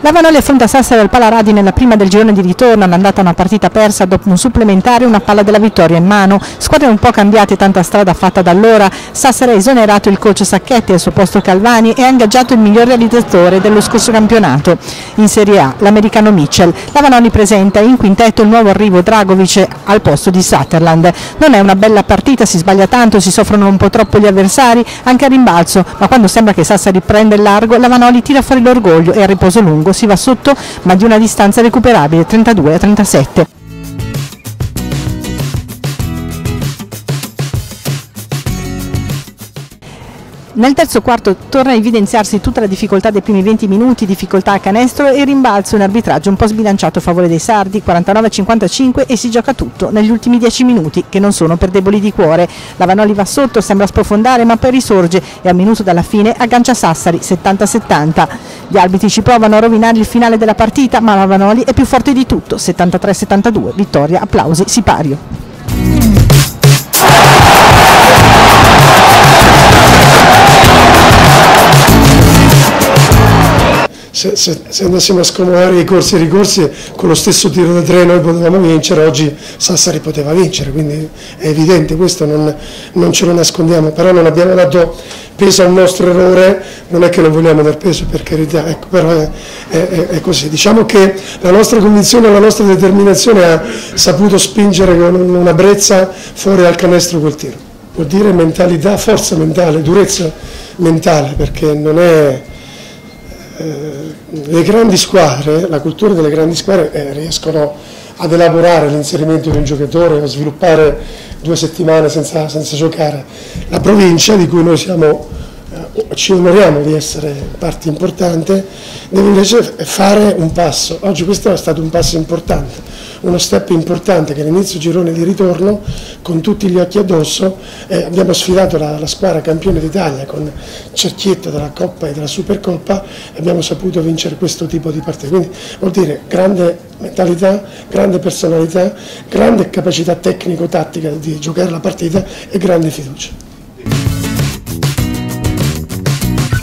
La Vanoli affronta Sassari al Palaradi nella prima del girone di ritorno, all'andata una partita persa dopo un supplementare e una palla della vittoria in mano. Squadre un po' cambiate, tanta strada fatta da allora. Sassari ha esonerato il coach Sacchetti, al suo posto Calvani, e ha ingaggiato il miglior realizzatore dello scorso campionato. In Serie A l'americano Mitchell. La Vanoli presenta in quintetto il nuovo arrivo Dragovic al posto di Sutherland. Non è una bella partita, si sbaglia tanto, si soffrono un po' troppo gli avversari, anche a rimbalzo, ma quando sembra che Sassari prenda il largo, la Vanoli tira fuori l'orgoglio e a riposo lungo si va sotto, ma di una distanza recuperabile, 32-37. Nel terzo quarto torna a evidenziarsi tutta la difficoltà dei primi 20 minuti, difficoltà a canestro e rimbalzo in arbitraggio un po' sbilanciato a favore dei sardi, 49-55, e si gioca tutto negli ultimi 10 minuti, che non sono per deboli di cuore. La Vanoli va sotto, sembra sprofondare, ma poi risorge e al minuto dalla fine aggancia Sassari, 70-70. Gli arbitri ci provano a rovinare il finale della partita, ma la Vanoli è più forte di tutto, 73-72, vittoria, applausi, sipario. Se andassimo a scomodare i corsi e ricorsi, con lo stesso tiro da tre noi potevamo vincere, oggi Sassari poteva vincere, quindi è evidente, questo non ce lo nascondiamo, però non abbiamo dato peso al nostro errore, non è che non vogliamo dar peso, per carità, ecco, però è così. Diciamo che la nostra convinzione, la nostra determinazione ha saputo spingere con una brezza fuori dal canestro quel tiro. Vuol dire mentalità, forza mentale, durezza mentale, perché non è... le grandi squadre, la cultura delle grandi squadre riescono ad elaborare l'inserimento di un giocatore, a sviluppare 2 settimane senza giocare. La provincia, di cui noi ci onoriamo di essere parte importante, deve invece fare un passo. Oggi questo è stato un passo importante, uno step importante, che all'inizio girone di ritorno, con tutti gli occhi addosso, abbiamo sfidato la squadra campione d'Italia con cerchietto della Coppa e della Supercoppa e abbiamo saputo vincere questo tipo di partite. Quindi vuol dire grande mentalità, grande personalità, grande capacità tecnico-tattica di giocare la partita e grande fiducia.